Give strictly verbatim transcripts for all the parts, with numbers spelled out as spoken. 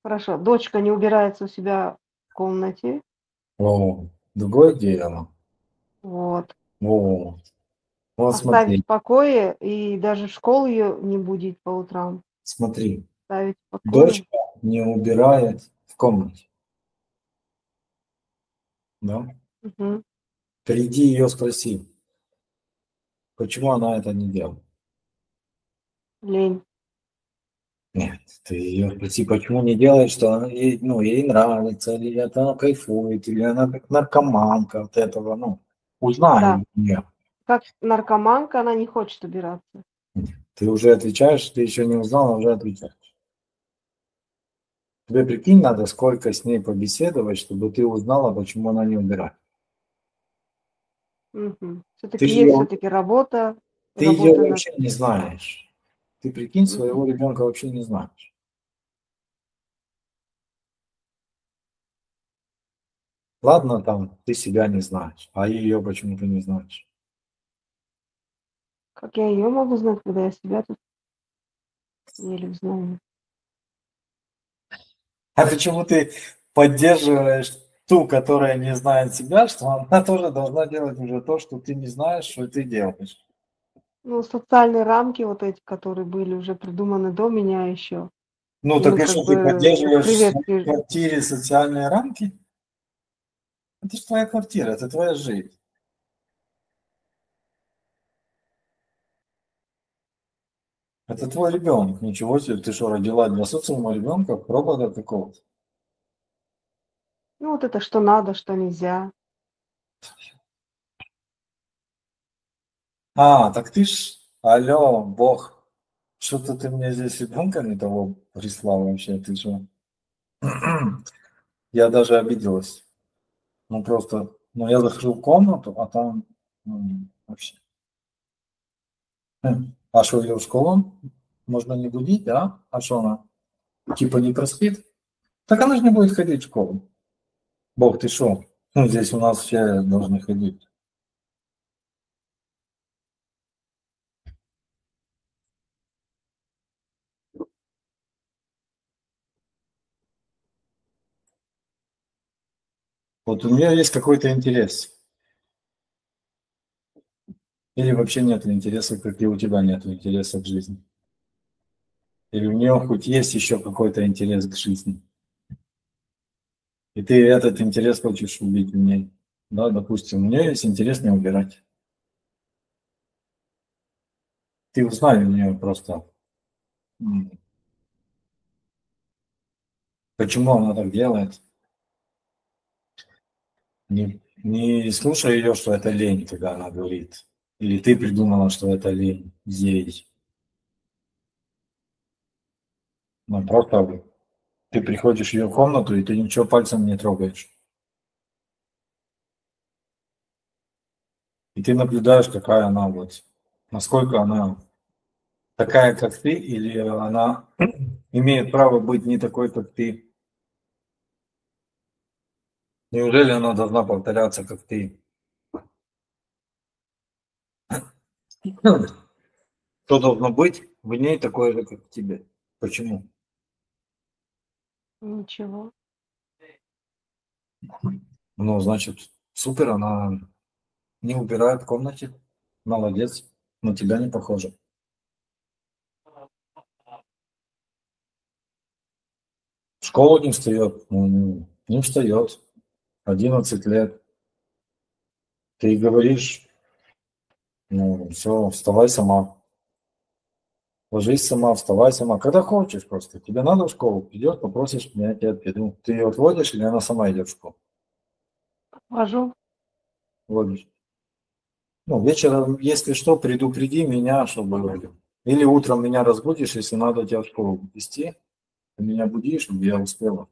Хорошо. Дочка не убирается у себя в комнате. О, другое дело. Вот. О, вот Оставить смотри, в покое и даже в школу ее не будить по утрам. смотри. Оставить в покое. Дочка не убирает в комнате, да? Мгм. Приди ее спроси, почему она это не делает. Лень. Нет, ты ее спроси, почему не делает, что она ей, ну, ей нравится, или это она кайфует, или она как наркоманка от этого, ну, Да. узнай у нее. Как наркоманка, она не хочет убираться. Ты уже отвечаешь, ты еще не узнал, а уже отвечаешь. Тебе прикинь, надо сколько с ней побеседовать, чтобы ты узнала, почему она не убирает. Мгм. Ты Всё-таки же есть ее, всё-таки работа, ты ее работа над вообще не знаешь. Ты прикинь, Мгм. своего ребенка вообще не знаешь. Ладно, там, ты себя не знаешь, а ее почему ты не знаешь. Как я ее могу знать, когда я себя тут еле узнаю? А почему ты поддерживаешь ту, которая не знает себя, что она тоже должна делать уже то, что ты не знаешь, что ты делаешь? Ну, социальные рамки вот эти, которые были уже придуманы до меня еще. Ну, И так мы и как что, ты бы как поддерживаешь в своей креветки. квартире социальные рамки? Это же твоя квартира, это твоя жизнь. Это твой ребенок. Ничего себе, ты что, родила для социума ребенка, робота какого-то? Ну, вот это что надо, что нельзя. А, так ты ж, алло, бог, что-то ты мне здесь ребенка не того прислал вообще, ты что? Я даже обиделась. Ну просто, ну я захожу в комнату, а там м, вообще. Хм. А что, ее в школу можно не будить, да? А что она, типа не проспит? Так она же не будет ходить в школу. Бог, ты что? Ну, здесь у нас все должны ходить. Вот у меня есть какой-то интерес. Или вообще нет интереса, как и у тебя нет интереса к жизни. Или у нее хоть есть еще какой-то интерес к жизни. И ты этот интерес хочешь убить в ней. Да, допустим, у нее есть интерес не убирать. Ты узнай у нее просто, м, почему она так делает. Не, не слушай ее, что это лень, когда она говорит. Или ты придумала, что это лень ей. Ну, просто ты приходишь в ее комнату, и ты ничего пальцем не трогаешь. И ты наблюдаешь, какая она вот, насколько она такая, как ты, или она имеет право быть не такой, как ты. Неужели она должна повторяться, как ты? Что должно быть в ней такое же, как в тебе? Почему? Ничего. Ну, значит, супер, она не убирает в комнате. Молодец. На тебя не похоже. В школу не встает. Ну, не не встает. Одиннадцать лет. Ты говоришь, ну, все, вставай сама. Ложись сама, вставай сама. Когда хочешь просто. Тебе надо в школу, идешь, попросишь меня, я тебя отведу. Ты ее отводишь или она сама идет в школу? Вожу. Водишь. Ну, вечером, если что, предупреди меня, чтобы... Или утром меня разбудишь, если надо тебя в школу вести. Ты меня будишь, чтобы я успела.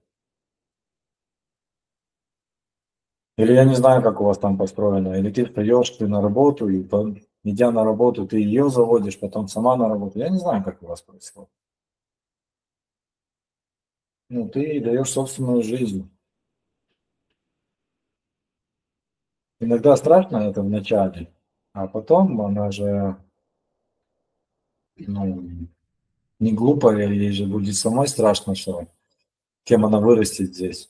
Или я не знаю, как у вас там построено. Или ты встаешь, ты на работу, и по- идя на работу, ты ее заводишь, потом сама на работу. Я не знаю, как у вас происходит. Ну, ты даешь собственную жизнь. Иногда страшно это в начале, а потом она же, ну, не глупая, ей же будет самой страшно, что кем она вырастет здесь.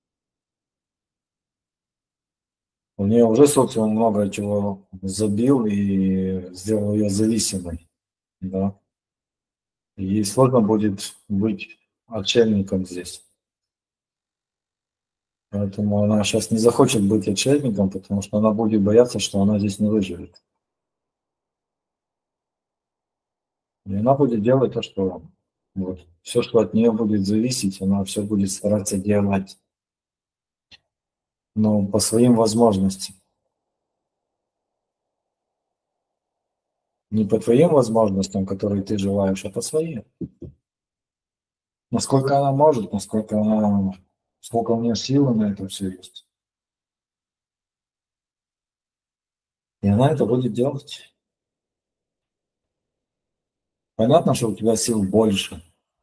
У нее уже социум много чего забил и сделал ее зависимой. Да. И ей сложно будет быть отшельником здесь. Поэтому она сейчас не захочет быть отшельником, потому что она будет бояться, что она здесь не выживет. И она будет делать то, что вот, все, что от нее будет зависеть, она все будет стараться делать, ну, по своим возможностям. Не по твоим возможностям, которые ты желаешь, а по своим. Насколько она может, насколько она, сколько у нее силы на это все есть. И она это будет делать. Понятно, что у тебя сил больше.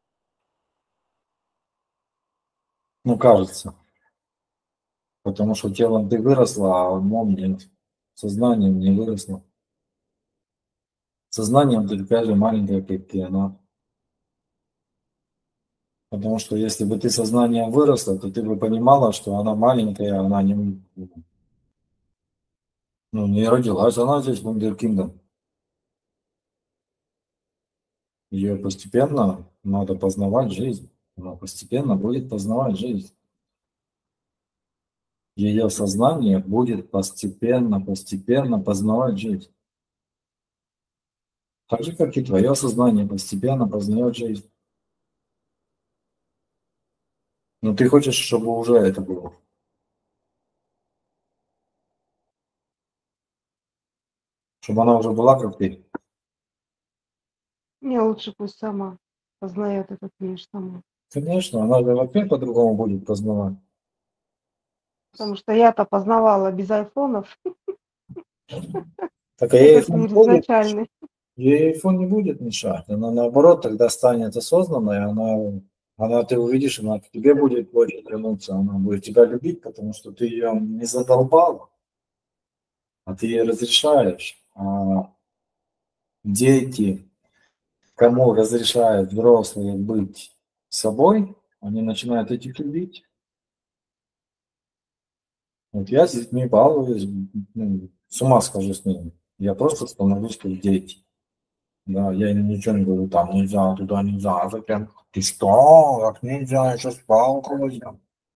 Ну, кажется. Потому что телом ты выросла, а умом нет. Сознанием не выросла. Сознанием ты такая же маленькая, как и она. Потому что если бы ты сознанием выросла, то ты бы понимала, что она маленькая, она не, ну, не родилась, она здесь вундеркиндом. Ее постепенно надо познавать жизнь. Она постепенно будет познавать жизнь. Ее сознание будет постепенно, постепенно познавать жизнь. Так же, как и твое сознание постепенно познает жизнь. Но ты хочешь, чтобы уже это было. Чтобы она уже была, как ты. Мне лучше пусть сама познает этот мир сама. Конечно, она же вообще по-другому будет познавать. Потому что я-то познавала без айфонов Так а ей этот iPhone мир будет, изначальный. ей iPhone не будет мешать. Она наоборот тогда станет осознанной, она, она ты увидишь, она к тебе будет больше тянуться, она будет тебя любить, потому что ты ее не задолбал, а ты ей разрешаешь. А дети, кому разрешают взрослые быть собой, они начинают этих любить. Вот я с детьми балуюсь, ну, с ума схожу с ними. Я просто становлюсь как дети. Да, я им ничего не говорю, там нельзя, туда нельзя, а зачем? Ты что? Как нельзя? Я сейчас палку возьму.